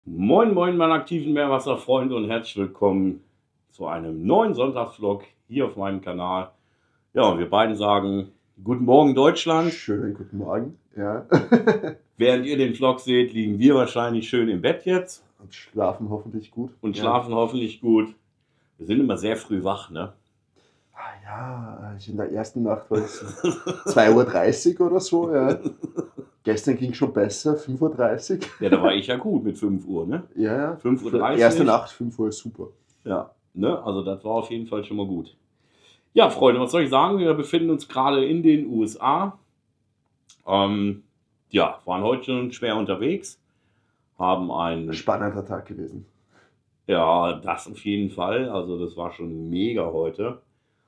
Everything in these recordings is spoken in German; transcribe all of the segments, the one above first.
Moin, moin, meine aktiven Meerwasserfreunde und herzlich willkommen zu einem neuen Sonntagsvlog hier auf meinem Kanal. Ja, und wir beiden sagen Guten Morgen Deutschland. Schönen guten Morgen. Ja. Während ihr den Vlog seht, liegen wir wahrscheinlich schön im Bett jetzt Und schlafen hoffentlich gut. und Ja. schlafen hoffentlich gut. Wir sind immer sehr früh wach, ne? Ja, in der ersten Nacht war es 2:30 Uhr oder so. Ja. Gestern ging schon besser, 5:30 Uhr. Ja, da war ich ja gut mit 5 Uhr, ne? Ja, 5:30 Uhr. Erste Nacht, 5 Uhr ist super. Ja, ne? Also das war auf jeden Fall schon mal gut. Ja, Freunde, was soll ich sagen? Wir befinden uns gerade in den USA. Ja, waren heute schon schwer unterwegs, haben einen, Spannender Tag gewesen. ja, das auf jeden Fall, also das war schon mega heute.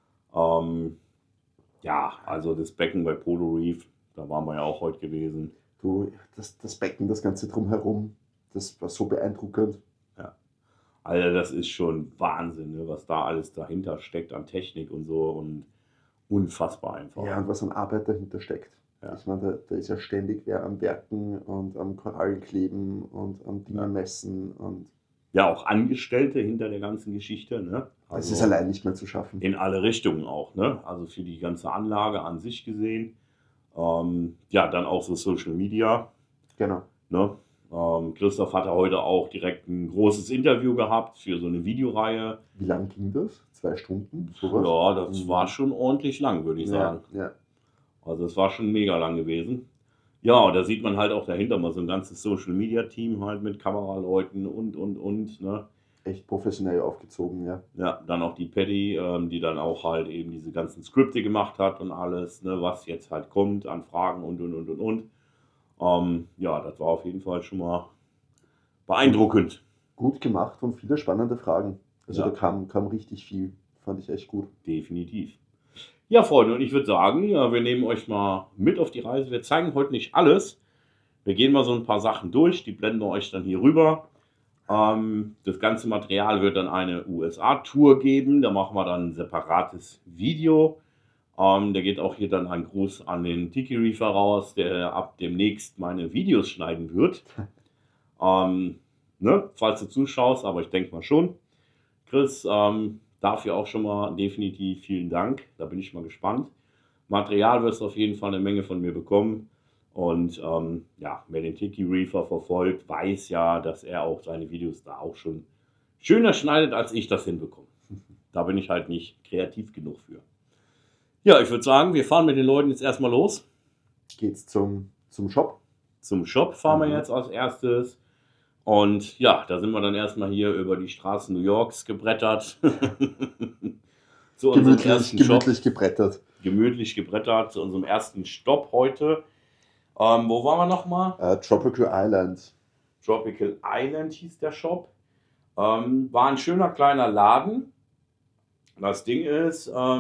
Ja, also das Becken bei Polo Reef, da waren wir ja auch heute gewesen. Du, das Becken, das Ganze drumherum, das war so beeindruckend. Ja, also das ist schon Wahnsinn, ne, was da alles dahinter steckt an Technik und so und unfassbar einfach. Ja, und was an Arbeit dahinter steckt. Ja. Ich meine, da ist ja ständig wer am Werken und am Korallen kleben und am Dinge messen. Und Ja, auch Angestellte hinter der ganzen Geschichte, ne? das Also ist allein nicht mehr zu schaffen. in alle Richtungen auch, ne? Also für die ganze Anlage an sich gesehen. Ja, dann auch so Social Media. Genau. Ne? Christoph hatte heute auch direkt ein großes Interview gehabt für so eine Videoreihe. Wie lang ging das? 2 Stunden? Sowas? Ja, das war schon ordentlich lang, würde ich sagen. Ja. Also es war schon mega lang gewesen. Ja, da sieht man halt auch dahinter mal so ein ganzes Social Media Team halt mit Kameraleuten und. Ne? Echt professionell aufgezogen, ja. Ja, dann auch die Patty, die dann auch halt eben diese ganzen Skripte gemacht hat und alles, ne, was jetzt halt kommt an Fragen und. Ja, das war auf jeden Fall schon mal beeindruckend. Gut gemacht und viele spannende Fragen. Also Ja. da kam richtig viel. Fand ich echt gut. Definitiv. Ja, Freunde, und ich würde sagen, ja, wir nehmen euch mal mit auf die Reise. Wir zeigen heute nicht alles. Wir gehen mal so ein paar Sachen durch, die blenden wir euch dann hier rüber. Das ganze Material wird dann eine USA-Tour geben. Da machen wir dann ein separates Video. Da geht auch hier dann ein Gruß an den Tiki Reefer raus, der ab demnächst meine Videos schneiden wird. Ne, falls du zuschaust, aber ich denke mal schon. Chris, dafür auch schon mal definitiv vielen Dank. Da bin ich mal gespannt. Material wirst du auf jeden Fall eine Menge von mir bekommen. Und ja, wer den Tiki Reefer verfolgt, weiß ja, dass er auch seine Videos da auch schon schöner schneidet, als ich das hinbekomme. Da bin ich halt nicht kreativ genug für. Ja, ich würde sagen, wir fahren mit den Leuten jetzt erstmal los. Geht's zum Shop? Zum Shop fahren wir jetzt als erstes. Und ja, da sind wir dann erstmal hier über die Straßen New Yorks gebrettert. Zu unserem ersten Shop. Gemütlich gebrettert. Gemütlich gebrettert zu unserem ersten Stopp heute. Wo waren wir nochmal? Tropical Island. Tropical Island hieß der Shop. War ein schöner kleiner Laden. Das Ding ist, ja,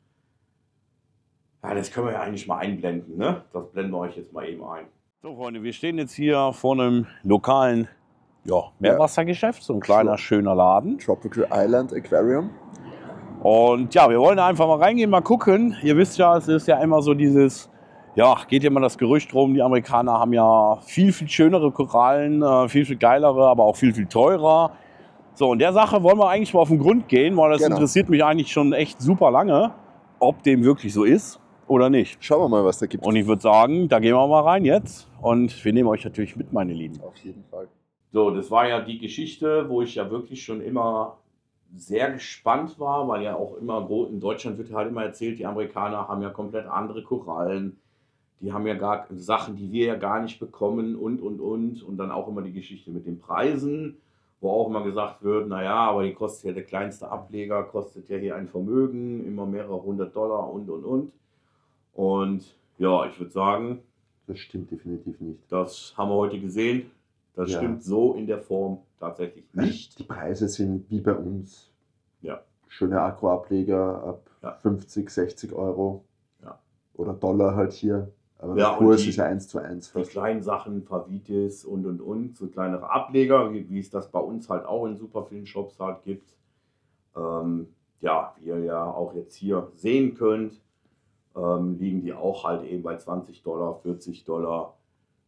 das können wir ja eigentlich mal einblenden, ne? Das blenden wir euch jetzt mal eben ein. So, Freunde, wir stehen jetzt hier vor einem lokalen Meerwassergeschäft, so ein kleiner, schöner Laden. Tropical Island Aquarium. Und ja, wir wollen da einfach mal reingehen, mal gucken. Ihr wisst ja, es ist ja immer so dieses, ja, geht ja immer das Gerücht rum, die Amerikaner haben ja viel, viel schönere Korallen, viel, viel geilere, aber auch viel, viel teurer. So, und der Sache wollen wir eigentlich mal auf den Grund gehen, weil das interessiert mich eigentlich schon echt super lange, ob dem wirklich so ist oder nicht. Schauen wir mal, was da gibt. Und ich würde sagen, da gehen wir mal rein jetzt. Und wir nehmen euch natürlich mit, meine Lieben. Auf jeden Fall. So, das war ja die Geschichte, wo ich ja wirklich schon immer sehr gespannt war, weil ja auch immer in Deutschland wird halt immer erzählt, die Amerikaner haben ja komplett andere Korallen. Die haben ja gar Sachen, die wir ja gar nicht bekommen und. Und dann auch immer die Geschichte mit den Preisen, wo auch immer gesagt wird, naja, aber die kostet ja, der kleinste Ableger kostet ja hier ein Vermögen, immer mehrere $100 und. Und ja, ich würde sagen, Das stimmt definitiv nicht. das haben wir heute gesehen. Das stimmt so in der Form tatsächlich nicht. Die Preise sind wie bei uns. Ja. Schöne Akkuableger ab 50, 60 Euro. Ja. Oder Dollar halt hier. Aber Ja, der Kurs und ist ja 1:1 Die fast. kleinen Sachen, Favitis und, so kleinere Ableger, wie es das bei uns halt auch in super vielen Shops halt gibt. Ja, wie ihr ja auch jetzt hier sehen könnt, liegen die auch halt eben bei $20, $40,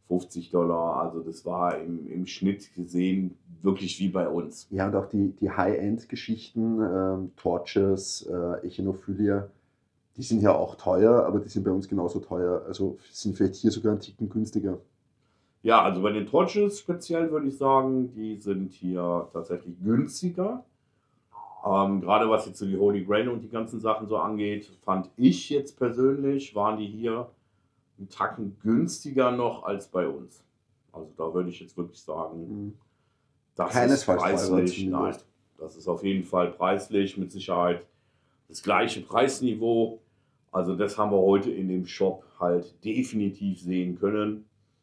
$50. Also das war im Schnitt gesehen wirklich wie bei uns. Ja, und auch die High-End-Geschichten, Torches, Echinophilia, die sind ja auch teuer, aber die sind bei uns genauso teuer. Also sind vielleicht hier sogar ein Ticken günstiger. Ja, also bei den Torches speziell würde ich sagen, die sind hier tatsächlich günstiger. Gerade was jetzt so die Holy Grail und die ganzen Sachen so angeht, fand ich jetzt persönlich, waren die hier einen Tacken günstiger noch als bei uns. Also da würde ich jetzt wirklich sagen, das Keinesfalls ist teurer preislich, nein, zumindest. das ist auf jeden Fall preislich, mit Sicherheit das gleiche Preisniveau. Also das haben wir heute in dem Shop halt definitiv sehen können.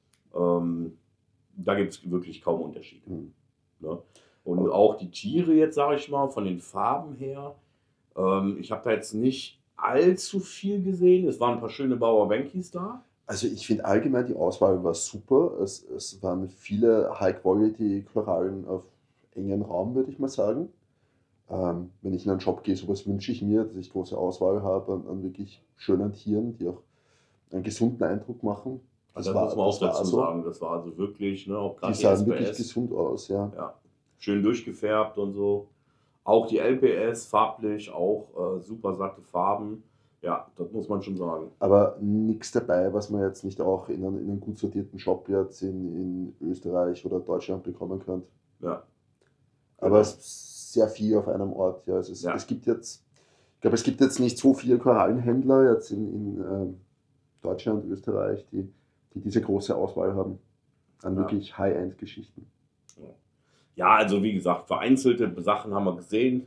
Da gibt es wirklich kaum Unterschiede. Ne? Und auch die Tiere jetzt, sage ich mal, von den Farben her. Ich habe da jetzt nicht allzu viel gesehen. Es waren ein paar schöne Bauer Bankis da. Also ich finde allgemein die Auswahl war super. Es waren viele High-Quality-Korallen auf engen Raum, würde ich mal sagen. Wenn ich in einen Shop gehe, sowas wünsche ich mir, dass ich große Auswahl habe an wirklich schönen Tieren, die auch einen gesunden Eindruck machen. Also das muss man auch dazu so. sagen. Das war also wirklich, ne, auch Die gerade die sahen wirklich SPS, gesund aus, ja. ja, schön durchgefärbt und so. Auch die LPS farblich, auch super satte Farben. Ja, das muss man schon sagen. Aber nichts dabei, was man jetzt nicht auch in einen gut sortierten Shop jetzt in Österreich oder Deutschland bekommen könnte. Ja. Aber es ist sehr viel auf einem Ort. Ja. Ja. Es gibt jetzt, ich glaube, es gibt jetzt nicht so viele Korallenhändler jetzt in Deutschland, Österreich, die diese große Auswahl haben an Ja. wirklich High-End-Geschichten. Ja, also wie gesagt, vereinzelte Sachen haben wir gesehen.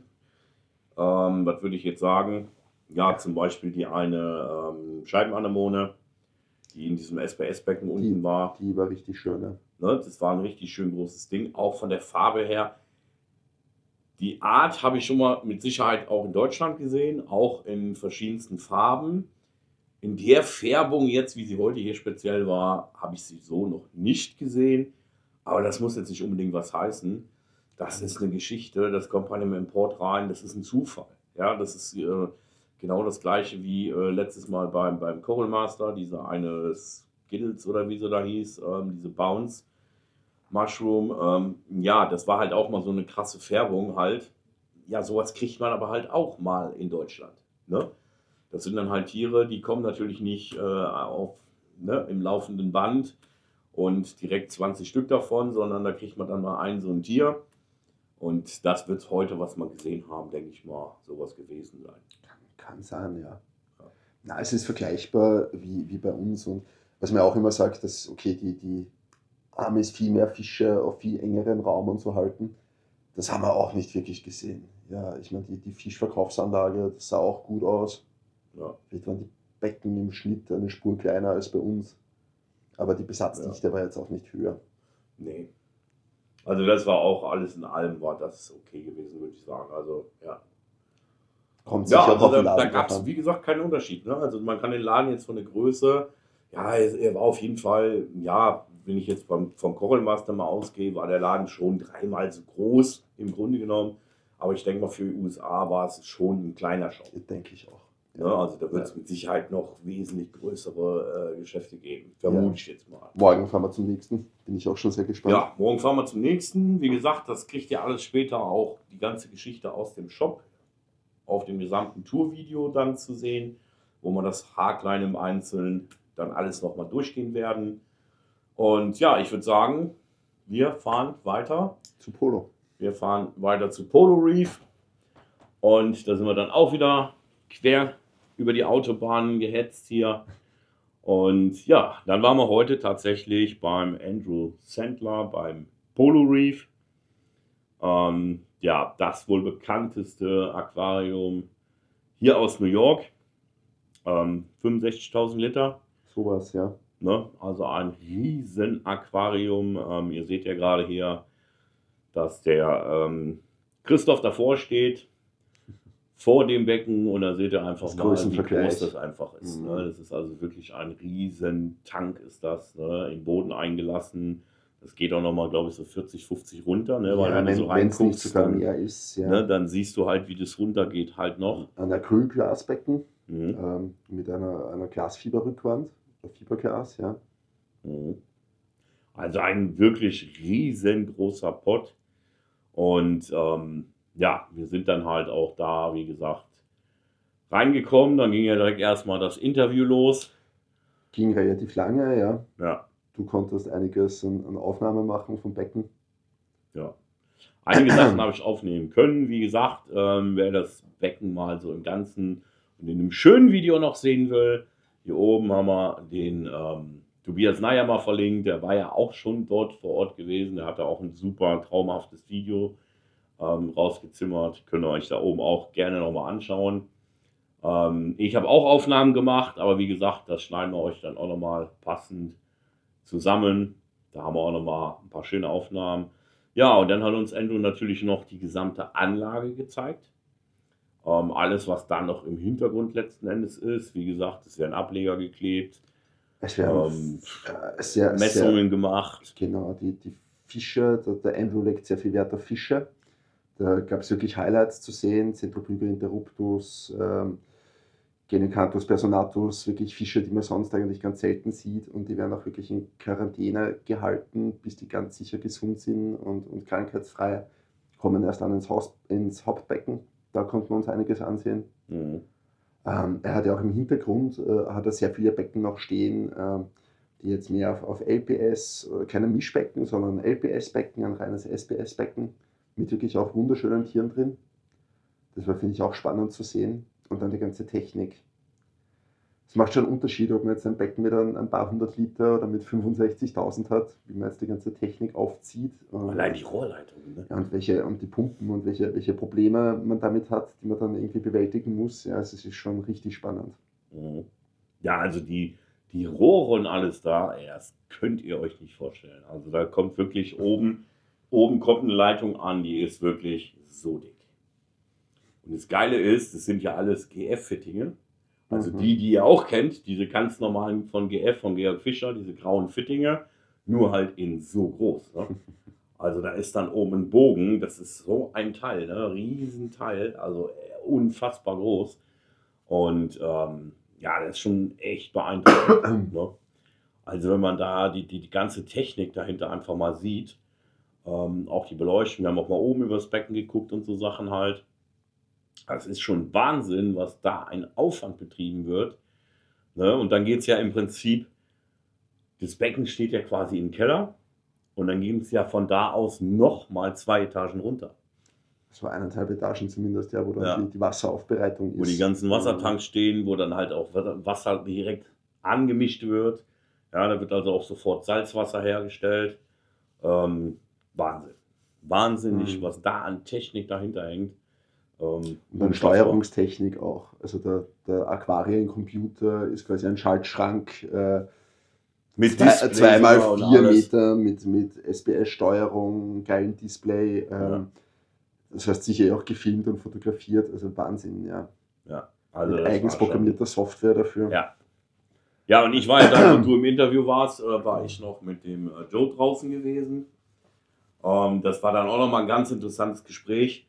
Was würde ich jetzt sagen? Ja, zum Beispiel die eine Scheibenanemone, die in diesem SPS-Becken unten war. Die war richtig schön. Ja. Ne, das war ein richtig schön großes Ding, auch von der Farbe her. Die Art habe ich schon mal mit Sicherheit auch in Deutschland gesehen, auch in verschiedensten Farben. In der Färbung jetzt, wie sie heute hier speziell war, habe ich sie so noch nicht gesehen. Aber das muss jetzt nicht unbedingt was heißen. Das ist eine Geschichte, das kommt bei einem Import rein, das ist ein Zufall. Ja, das ist genau das gleiche wie letztes Mal beim Coral Master, diese eine Skittles oder wie sie da hieß, diese Bounce Mushroom. Ja, das war halt auch mal so eine krasse Färbung halt. Ja, sowas kriegt man aber halt auch mal in Deutschland. Ne? Das sind dann halt Tiere, die kommen natürlich nicht im laufenden Band und direkt 20 Stück davon, sondern da kriegt man dann mal so ein Tier. Und das wird heute, was wir gesehen haben, denke ich mal, sowas gewesen sein. Kann sein, ja. Na, es ist vergleichbar wie bei uns. Und was man auch immer sagt, dass okay, die Amis viel mehr Fische auf viel engeren Raum und so halten, das haben wir auch nicht wirklich gesehen. Ja, ich meine, die Fischverkaufsanlage, das sah auch gut aus. Ja. Vielleicht waren die Becken im Schnitt eine Spur kleiner als bei uns. Aber die Besatzdichte war jetzt auch nicht höher. Nee. Also das war auch alles in allem, war das okay gewesen, würde ich sagen. Also ja. Kommt Ja, sicher also auf den da Laden gab drauf es, an. wie gesagt, keinen Unterschied. Ne? Also man kann den Laden jetzt von der Größe, ja, er war auf jeden Fall, ja, wenn ich jetzt vom Coral Master mal ausgehe, war der Laden schon dreimal so groß im Grunde genommen. Aber ich denke mal, für die USA war es schon ein kleiner Shop. Denke ich auch. Ne? Also da wird es mit Sicherheit noch wesentlich größere Geschäfte geben. Vermute ich jetzt mal. Morgen fahren wir zum nächsten. Bin ich auch schon sehr gespannt. Ja, morgen fahren wir zum nächsten. Wie gesagt, das kriegt ihr alles später auch, die ganze Geschichte aus dem Shop, auf dem gesamten Tourvideo dann zu sehen, wo wir das haarklein im Einzelnen dann alles nochmal durchgehen werden. Und ja, ich würde sagen, wir fahren weiter. Zu Polo. Wir fahren weiter zu Polo Reef. Und da sind wir dann auch wieder quer über die Autobahnen gehetzt hier. Und ja, dann waren wir heute tatsächlich beim Andrew Sandler, beim Polo Reef. Ja, das wohl bekannteste Aquarium hier aus New York. 65.000 Liter. Sowas, ja. Ne? Also ein riesen Aquarium. Ihr seht ja gerade hier, dass der Christoph davor steht, vor dem Becken, und da seht ihr einfach mal, wie groß das einfach ist. Ne? Das ist also wirklich ein riesen Tank ist das, ne? Im Boden eingelassen. Das geht auch nochmal, glaube ich, so 40, 50 runter, ne? Weil Ja, wenn du so es nicht reinguckst, sogar mehr ist, ja. ne, dann siehst du halt, wie das runtergeht halt noch. Ein Acrylglasbecken mit einer Glasfiberrückwand, Fiberglas, ja. Also ein wirklich riesengroßer Pott. Und ja, wir sind dann halt auch da, wie gesagt, reingekommen. Dann ging ja direkt erstmal das Interview los. Ging relativ lange, ja. Ja, Du konntest einiges an Aufnahmen machen vom Becken. ja. Einige Sachen habe ich aufnehmen können. Wie gesagt, wer das Becken mal so im Ganzen und in einem schönen Video noch sehen will, hier oben haben wir den Tobias Neier mal verlinkt. Der war ja auch schon dort vor Ort gewesen. Der hatte auch ein super traumhaftes Video rausgezimmert. Könnt ihr euch da oben auch gerne nochmal anschauen. Ich habe auch Aufnahmen gemacht, aber wie gesagt, das schneiden wir euch dann auch nochmal passend zusammen. Da haben wir auch nochmal ein paar schöne Aufnahmen. Ja, und dann hat uns Endo natürlich noch die gesamte Anlage gezeigt. Alles, was da noch im Hintergrund letzten Endes ist. Wie gesagt, es werden Ableger geklebt, Es werden sehr, Messungen sehr, gemacht. genau, die Fische, der Andrew legt sehr viel Wert auf Fische. Da gab es wirklich Highlights zu sehen, Centropuga interruptus, Genicanthus personatus, wirklich Fische, die man sonst eigentlich ganz selten sieht, und die werden auch wirklich in Quarantäne gehalten, bis die ganz sicher gesund sind und krankheitsfrei, kommen erst dann ins Hauptbecken. Da konnten wir uns einiges ansehen. Mhm. Er hat ja auch im Hintergrund hat er sehr viele Becken noch stehen, die jetzt mehr auf LPS, keine Mischbecken, sondern LPS-Becken, ein reines SPS-Becken, mit wirklich auch wunderschönen Tieren drin. Das war, finde ich, auch spannend zu sehen. Und dann die ganze Technik. Es macht schon einen Unterschied, ob man jetzt ein Becken mit ein paar hundert Liter oder mit 65.000 hat, wie man jetzt die ganze Technik aufzieht. Allein die Rohrleitungen. Ne? Ja, und die Pumpen und welche Probleme man damit hat, die man dann irgendwie bewältigen muss. Ja, also es ist schon richtig spannend. Mhm. Ja, also die Rohre und alles da, ey, das könnt ihr euch nicht vorstellen. Also da kommt wirklich oben kommt eine Leitung an, die ist wirklich so dick. Und das Geile ist, das sind ja alles GF-Fittinge. Also die ihr auch kennt, diese ganz normalen von GF, von Georg Fischer, diese grauen Fittinge, nur halt in so groß. Ne? Also da ist dann oben ein Bogen, das ist so ein Teil, ne? Riesenteil, also unfassbar groß. Und ja, das ist schon echt beeindruckend. Ne? Also wenn man da die ganze Technik dahinter einfach mal sieht, auch die Beleuchtung, wir haben auch mal oben über das Becken geguckt und so Sachen halt. Das ist schon Wahnsinn, was da ein Aufwand betrieben wird. Ne? Und dann geht es ja im Prinzip, das Becken steht ja quasi im Keller und dann ging es ja von da aus nochmal 2 Etagen runter. So 1,5 Etagen zumindest, ja, wo dann Ja. die Wasseraufbereitung ist. Wo die ganzen Wassertanks stehen, wo dann halt auch Wasser direkt angemischt wird. Ja, da wird also auch sofort Salzwasser hergestellt. Wahnsinn. Wahnsinnig, was da an Technik dahinter hängt. Und dann Steuerungstechnik auch. Also der Aquariencomputer ist quasi ein Schaltschrank mit 2x4 Meter mit SPS-Steuerung, geilen Display. Das heißt sicher auch gefilmt und fotografiert. Also Wahnsinn, ja. Ja, also mit eigens programmierter Software dafür. Ja. Ja, und ich war ja dann, wo du im Interview warst, war ich noch mit dem Joe draußen gewesen. Das war dann auch nochmal ein ganz interessantes Gespräch.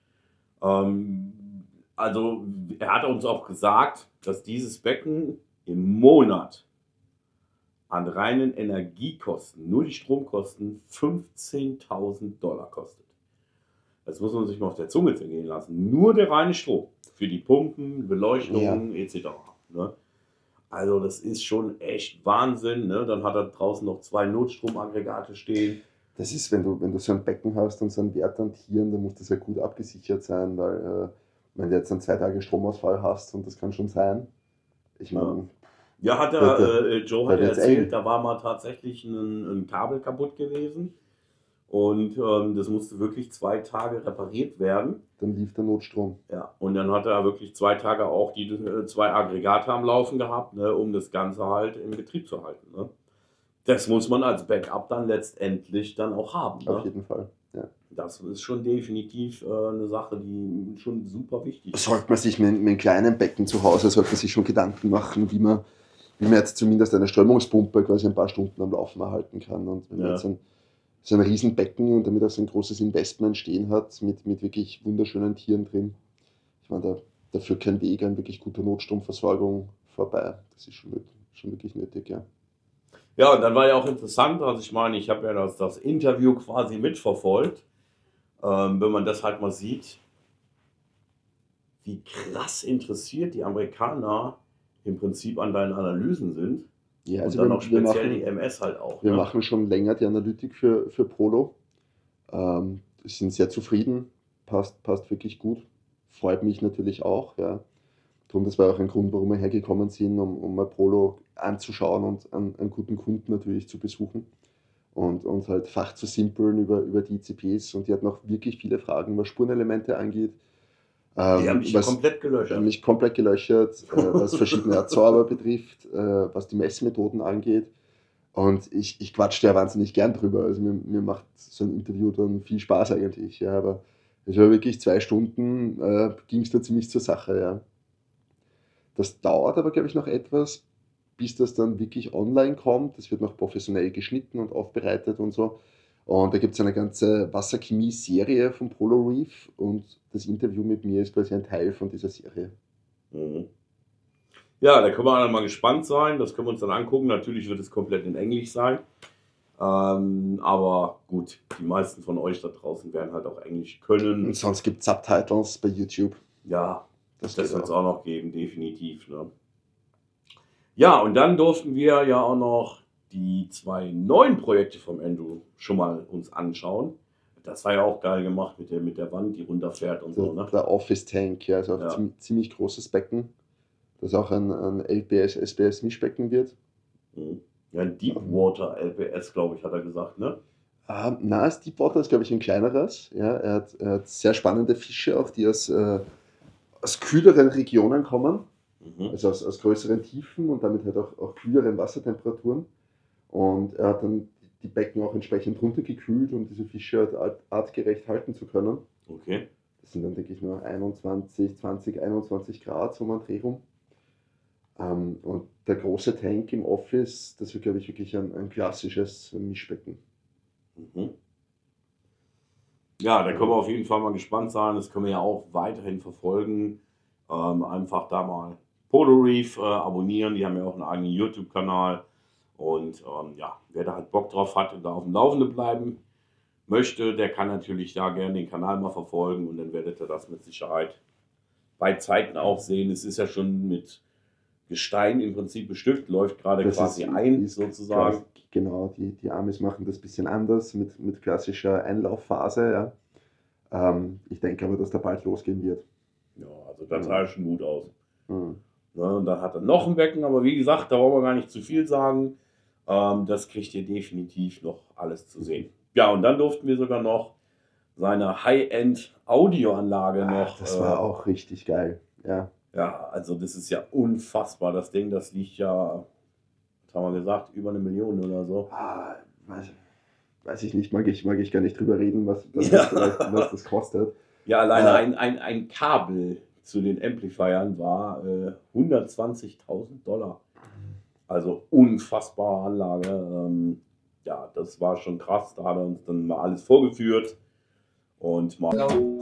Also er hat uns auch gesagt, dass dieses Becken im Monat an reinen Energiekosten, nur die Stromkosten, $15.000 kostet. Das muss man sich mal auf der Zunge zergehen lassen. Nur der reine Strom für die Pumpen, Beleuchtung etc. Ne? Also das ist schon echt Wahnsinn. Ne? Dann hat er draußen noch 2 Notstromaggregate stehen. Das ist, wenn du so ein Becken hast und so einen Wert an Tieren, dann muss das ja gut abgesichert sein, weil wenn du jetzt dann 2 Tage Stromausfall hast, und das kann schon sein. Ich meine. Ja, Joe hat erzählt, da war mal tatsächlich ein Kabel kaputt gewesen. Und das musste wirklich 2 Tage repariert werden. Dann lief der Notstrom. Ja, und dann hat er wirklich 2 Tage auch die 2 Aggregate am Laufen gehabt, ne, um das Ganze halt in Betrieb zu halten. Ne? Das muss man als Backup dann letztendlich dann auch haben. Ne? Auf jeden Fall, ja. Das ist schon definitiv eine Sache, die schon super wichtig ist. Sollte man sich mit einem kleinen Becken zu Hause, sollte man sich schon Gedanken machen, wie man jetzt zumindest eine Strömungspumpe quasi ein paar Stunden am Laufen erhalten kann. Und wenn man jetzt so ein Riesenbecken und damit auch so ein großes Investment stehen hat, mit wirklich wunderschönen Tieren drin, ich meine, da führt kein Weg an wirklich guter Notstromversorgung vorbei. Das ist schon wirklich nötig, ja. Ja, und dann war ja auch interessant, also ich meine, ich habe ja das Interview quasi mitverfolgt. Wenn man das halt mal sieht, wie krass interessiert die Amerikaner im Prinzip an deinen Analysen sind. Ja, Und also dann auch wir speziell die machen, MS halt auch, wir ne? machen schon länger die Analytik für Polo. Sind sehr zufrieden, passt wirklich gut. Freut mich natürlich auch, ja. Drum, das war auch ein Grund, warum wir hergekommen sind, um mal Polo anzuschauen und einen guten Kunden natürlich zu besuchen und halt Fach zu simpeln über die ICPs. Und die hatten auch wirklich viele Fragen, was Spurenelemente angeht, Die haben dich was komplett gelöchert. mich komplett gelöchert, was verschiedene Adsorber betrifft, was die Messmethoden angeht. Und ich quatsche da wahnsinnig gern drüber. Also mir macht so ein Interview dann viel Spaß eigentlich. Ja, aber es war wirklich 2 Stunden, ging es da ziemlich zur Sache. Ja. Das dauert aber, glaube ich, noch etwas, bis das dann wirklich online kommt. Das wird noch professionell geschnitten und aufbereitet und so. Und da gibt es eine ganze Wasserchemie-Serie von Polo Reef und das Interview mit mir ist quasi ein Teil von dieser Serie. Mhm. Ja, da können wir alle mal gespannt sein. Das können wir uns dann angucken. Natürlich wird es komplett in Englisch sein. Aber gut, die meisten von euch da draußen werden halt auch Englisch können. Und sonst gibt es Subtitles bei YouTube. Ja, Das das geht wird es auch. auch noch geben, definitiv. Ne? Ja, und dann durften wir ja auch noch die 2 neuen Projekte vom Andrew schon mal uns anschauen. Das war ja auch geil gemacht mit der Wand, die runterfährt und so, ne? Der Office Tank, ja, also auch Ja. ziemlich großes Becken, das auch ein LPS, SPS Mischbecken wird. Mhm. Ja, ein Deepwater LPS, glaube ich, hat er gesagt, ne? Na, das Deepwater ist, glaube ich, ein kleineres. Ja, er hat sehr spannende Fische, auch die aus kühleren Regionen kommen, Mhm. also aus größeren Tiefen und damit halt auch kühleren Wassertemperaturen. Und er hat dann die Becken auch entsprechend runtergekühlt, um diese Fische halt artgerecht halten zu können. Okay. Das sind dann, denke ich, nur 20, 21 Grad, so um den Dreh rum. Und der große Tank im Office, das wird, glaube ich, wirklich ein klassisches Mischbecken. Mhm. Ja, da können wir auf jeden Fall mal gespannt sein. Das können wir ja auch weiterhin verfolgen. Einfach da mal Polo Reef abonnieren. Die haben ja auch einen eigenen YouTube-Kanal. Und ja, wer da halt Bock drauf hat und da auf dem Laufenden bleiben möchte, der kann natürlich da gerne den Kanal mal verfolgen. Und dann werdet ihr das mit Sicherheit bei Zeiten auch sehen. Es ist ja schon mit Gestein im Prinzip bestückt, läuft gerade Das quasi ist, ein, ist sozusagen. genau, die Amis machen das ein bisschen anders mit klassischer Einlaufphase. Ja. Ich denke aber, dass da bald losgehen wird. Ja, also das sah schon gut aus. Mhm. Ne, und dann hat er noch ein Becken, aber wie gesagt, da wollen wir gar nicht zu viel sagen. Das kriegt ihr definitiv noch alles zu sehen. Ja, und dann durften wir sogar noch seine High-End-Audioanlage noch. Das war auch richtig geil. Ja. Ja, also das ist ja unfassbar. Das Ding, das liegt ja, was haben wir gesagt, über 1 Million oder so. Weiß ich nicht, mag ich gar nicht drüber reden, Ja. was das kostet. Ja, alleine ein Kabel zu den Amplifiern war 120.000 Dollar. Also unfassbare Anlage. Ja, das war schon krass. Da hat er uns dann mal alles vorgeführt und mal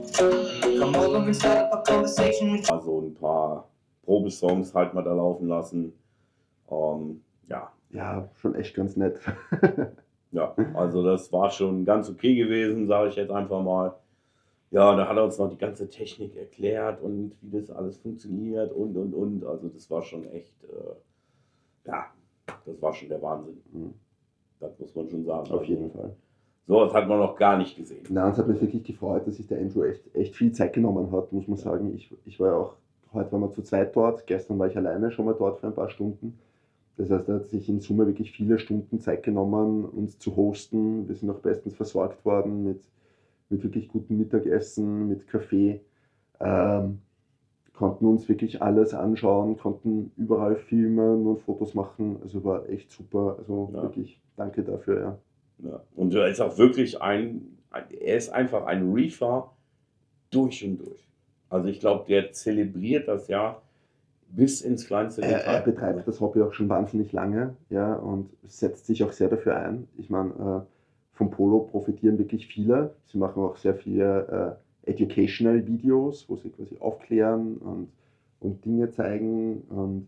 so ein paar Probesongs halt mal da laufen lassen. Ja, Ja, schon echt ganz nett. ja, also das war schon ganz okay gewesen, sage ich jetzt einfach mal. Ja, da hat er uns noch die ganze Technik erklärt und wie das alles funktioniert und. Also das war schon echt, ja, das war schon der Wahnsinn. Mhm. Das muss man schon sagen. Auf jeden Fall. So, das hat man noch gar nicht gesehen. Na, es hat mich wirklich gefreut, dass sich der Andrew echt viel Zeit genommen hat, muss man sagen. Ich war ja auch, heute waren wir zu zweit dort, gestern war ich alleine schon mal dort für ein paar Stunden. Das heißt, er hat sich in Summe wirklich viele Stunden Zeit genommen, uns zu hosten. Wir sind auch bestens versorgt worden mit wirklich gutem Mittagessen, mit Kaffee. Konnten uns wirklich alles anschauen, konnten überall filmen und Fotos machen. Also war echt super. Also Ja. wirklich danke dafür, ja. Ja. Und er ist auch wirklich er ist einfach ein Reefer durch und durch. Also ich glaube, der zelebriert das ja bis ins kleinste Er Detail. betreibt das Hobby auch schon wahnsinnig lange, ja, und setzt sich auch sehr dafür ein. Ich meine, vom Polo profitieren wirklich viele. Sie machen auch sehr viele educational Videos, wo sie quasi aufklären und Dinge zeigen. Und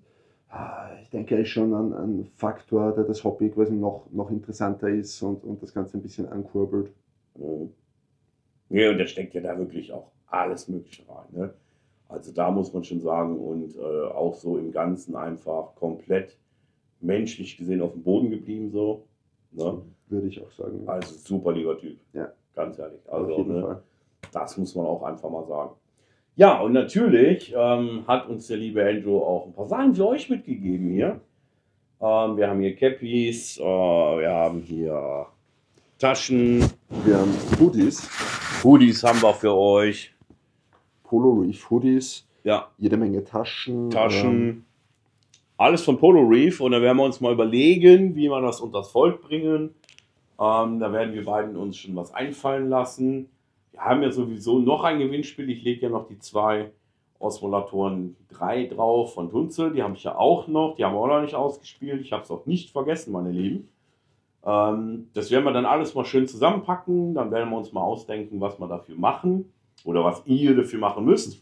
Ich denke, er ist schon ein Faktor, der das Hobby quasi noch interessanter ist und das Ganze ein bisschen ankurbelt. Mhm. Ja, und da steckt ja da wirklich auch alles Mögliche rein. Ne? Also da muss man schon sagen, und auch so im Ganzen einfach komplett menschlich gesehen auf dem Boden geblieben so. Ne? Würde ich auch sagen. Also super lieber Typ. Ja. Ganz ehrlich. Auf Also jeden ne, Fall. das muss man auch einfach mal sagen. Ja, und natürlich hat uns der liebe Andrew auch ein paar Sachen für euch mitgegeben hier. Wir haben hier Cappies, wir haben hier Taschen, Wir haben Hoodies, Hoodies haben wir für euch. Polo Reef Hoodies, Ja, jede Menge Taschen. Taschen. Alles von Polo Reef. Und da werden wir uns mal überlegen, wie wir das unters Volk bringen. Da werden wir beiden uns schon was einfallen lassen. Wir haben ja sowieso noch ein Gewinnspiel. Ich lege ja noch die 2 Osmolatoren 3 drauf von Tunzel. Die habe ich ja auch noch. Die haben wir auch noch nicht ausgespielt. Ich habe es auch nicht vergessen, meine Lieben. Das werden wir dann alles mal schön zusammenpacken. Dann werden wir uns mal ausdenken, was wir dafür machen. Oder was ihr dafür machen müsst.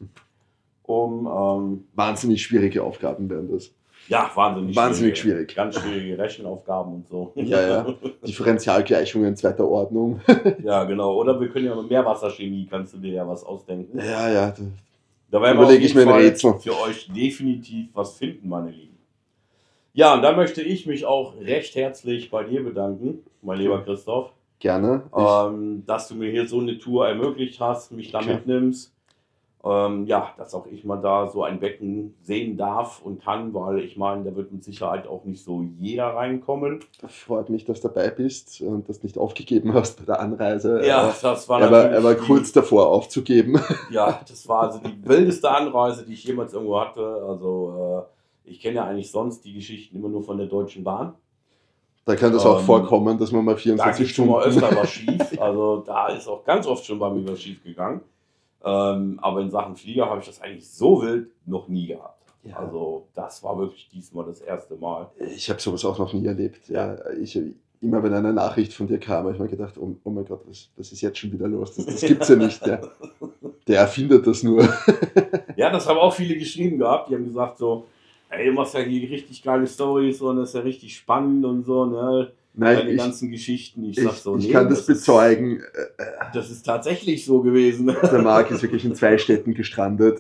Wahnsinnig schwierige Aufgaben werden das. Ja, Wahnsinnig schwierig. Ganz schwierige Rechenaufgaben und so. Ja. Differentialgleichungen zweiter Ordnung. Ja, genau. Oder wir können ja mit Meerwasserchemie, kannst du dir ja was ausdenken. Ja. Da werden wir Überlege ich mir ein Fall Rätsel. für euch definitiv was finden, meine Lieben. Ja, und dann möchte ich mich auch recht herzlich bei dir bedanken, mein lieber Christoph, Gerne. dass du mir hier so eine Tour ermöglicht hast, mich da Klar. mitnimmst. Ja, dass auch ich mal da so ein Becken sehen darf und kann, weil ich meine, da wird mit Sicherheit auch nicht so jeder reinkommen. Freut mich, dass du dabei bist und das nicht aufgegeben hast bei der Anreise. Ja, das war Er natürlich war kurz davor aufzugeben. Ja, das war also die wildeste Anreise, die ich jemals irgendwo hatte. Also ich kenne ja eigentlich sonst die Geschichten immer nur von der Deutschen Bahn. Da kann das auch vorkommen, dass man mal Da 24 geht schon mal Stunden... öfter was schief. Also da ist auch ganz oft schon bei mir was schief gegangen. Aber in Sachen Flieger habe ich das eigentlich so wild noch nie gehabt. Ja. Also das war wirklich diesmal das erste Mal. Ich habe sowas auch noch nie erlebt. Ja. Immer wenn eine Nachricht von dir kam, habe ich mir gedacht, oh mein Gott, was ist jetzt schon wieder los? Das gibt's ja nicht. Der erfindet das nur. Ja, das haben auch viele geschrieben gehabt. Die haben gesagt so, ey, du machst ja hier richtig geile Storys und das ist ja richtig spannend und so, ne? Nein, Deine ganzen Geschichten. Ich sag so, ich kann das bezeugen. Das ist tatsächlich so gewesen. Der Marc ist wirklich in 2 Städten gestrandet.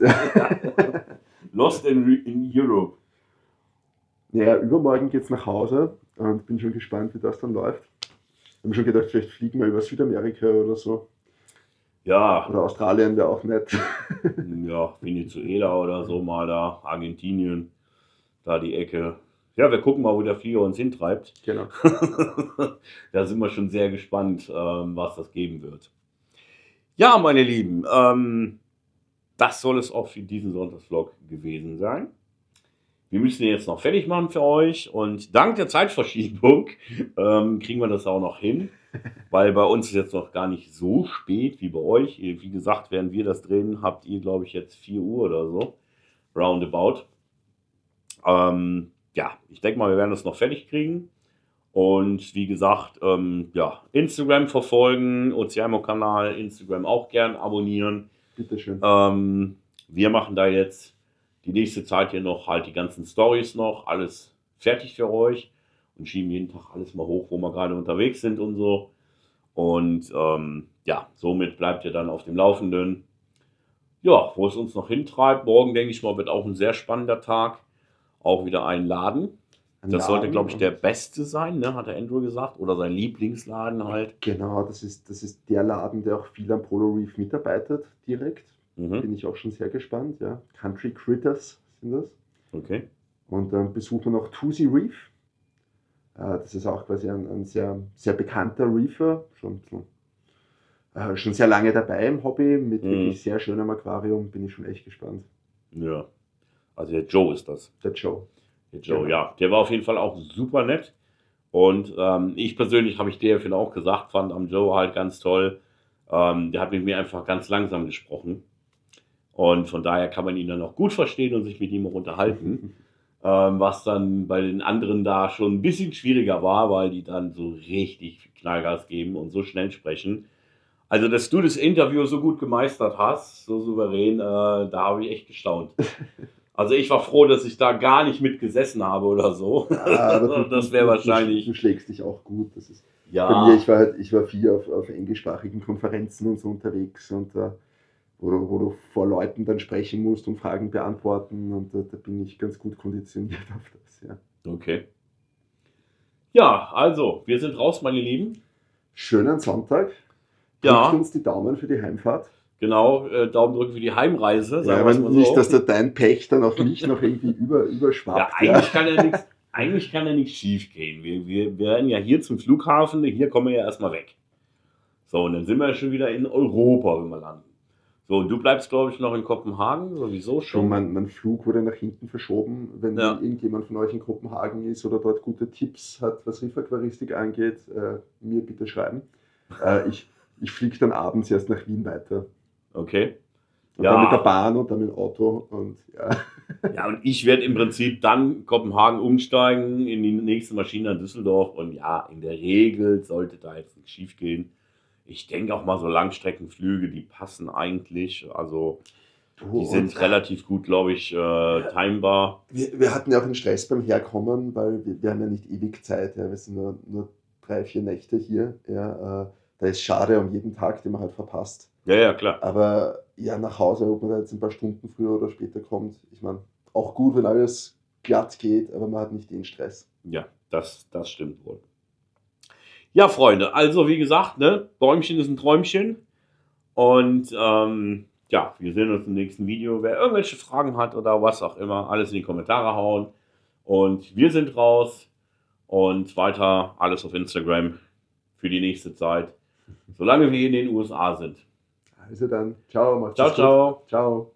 Lost in Europe. Naja, übermorgen geht's nach Hause und bin schon gespannt, wie das dann läuft. Ich habe mir schon gedacht, vielleicht fliegen wir über Südamerika oder so. Ja. Oder Australien wäre auch nett. Ja, Venezuela oder so mal da, Argentinien, da die Ecke. Ja, wir gucken mal, wo der Flieger uns hintreibt. Genau. Da sind wir schon sehr gespannt, was das geben wird. Ja, meine Lieben, das soll es auch für diesen Sonntagsvlog gewesen sein. Wir müssen ihn jetzt noch fertig machen für euch und dank der Zeitverschiebung kriegen wir das auch noch hin, weil bei uns ist jetzt noch gar nicht so spät wie bei euch. Wie gesagt, während wir das drehen, habt ihr, glaube ich, jetzt 4 Uhr oder so, roundabout. Ja, ich denke mal, wir werden das noch fertig kriegen. Und wie gesagt, ja, Instagram verfolgen, Oceamo-Kanal, Instagram auch gern abonnieren. Bitteschön. Wir machen da jetzt die nächste Zeit hier noch halt die ganzen Stories noch, alles fertig für euch und schieben jeden Tag alles mal hoch, wo wir gerade unterwegs sind und so. Und ja, somit bleibt ihr dann auf dem Laufenden. Ja, wo es uns noch hintreibt. Morgen, denke ich mal, wird auch ein sehr spannender Tag. Auch wieder ein Laden. Das sollte, glaube ich, der beste sein, ne? Hat der Andrew gesagt. Oder sein Lieblingsladen halt. Genau, das ist der Laden, der auch viel am Polo Reef mitarbeitet, direkt. Bin ich auch schon sehr gespannt. Ja. Country Critters sind das. Okay. Und dann besuchen wir noch Tusi Reef. Das ist auch quasi ein sehr, sehr bekannter Reefer. Schon sehr lange dabei im Hobby, mit wirklich sehr schönem Aquarium. Bin ich schon echt gespannt. Ja, also der Joe ist das. Der Joe. Der Joe, ja. Der war auf jeden Fall auch super nett. Und ich persönlich, habe ich dir ja auch gesagt, fand am Joe halt ganz toll. Der hat mit mir einfach ganz langsam gesprochen. Und von daher kann man ihn dann auch gut verstehen und sich mit ihm auch unterhalten. Was dann bei den anderen da schon ein bisschen schwieriger war, weil die dann so richtig Knallgas geben und so schnell sprechen. Also, dass du das Interview so gut gemeistert hast, so souverän, da habe ich echt gestaunt. Also ich war froh, dass ich da gar nicht mitgesessen habe oder so. Aber Das wäre wahrscheinlich. Du schlägst dich auch gut. Das ist Ja. bei mir, ich war viel auf englischsprachigen Konferenzen und so unterwegs und wo du vor Leuten dann sprechen musst und Fragen beantworten und da bin ich ganz gut konditioniert auf das, ja. Okay. Ja, also, wir sind raus, meine Lieben. Schönen Sonntag. Ja. Drückt uns die Daumen für die Heimfahrt. Genau, Daumen drücken für die Heimreise. Ja, aber nicht, dass da dein Pech dann auf mich noch irgendwie überschwappt. Ja, eigentlich kann ja nichts schief gehen. Wir werden ja hier zum Flughafen, hier kommen wir ja erstmal weg. So, und dann sind wir ja schon wieder in Europa, wenn wir landen. So, und du bleibst, glaube ich, noch in Kopenhagen, sowieso schon. Mein Flug wurde nach hinten verschoben. Wenn irgendjemand von euch in Kopenhagen ist oder dort gute Tipps hat, was Riffaquaristik angeht, mir bitte schreiben. Ich fliege dann abends erst nach Wien weiter. Okay. Und dann mit der Bahn und dann mit dem Auto und ja. Ja, und ich werde im Prinzip dann Kopenhagen umsteigen in die nächste Maschine in Düsseldorf und ja, in der Regel sollte da jetzt nichts schief gehen. Ich denke auch mal so Langstreckenflüge, die passen eigentlich, also die sind relativ gut, glaube ich, timbar. Wir hatten ja auch einen Stress beim Herkommen, weil wir haben ja nicht ewig Zeit, ja. Wir sind nur 3-4 Nächte hier, ja. Da ist schade um jeden Tag, den man halt verpasst. Ja, klar. Aber ja, nach Hause, ob man da jetzt ein paar Stunden früher oder später kommt, ich meine, auch gut, wenn alles glatt geht, aber man hat nicht den Stress. Ja, das stimmt wohl. Ja, Freunde, also wie gesagt, ne, Bäumchen ist ein Träumchen. Und ja, wir sehen uns im nächsten Video. Wer irgendwelche Fragen hat oder was auch immer, alles in die Kommentare hauen. Und wir sind raus. Und weiter alles auf Instagram für die nächste Zeit. Solange wir in den USA sind. Also dann, ciao, macht's gut. Ciao. Ciao.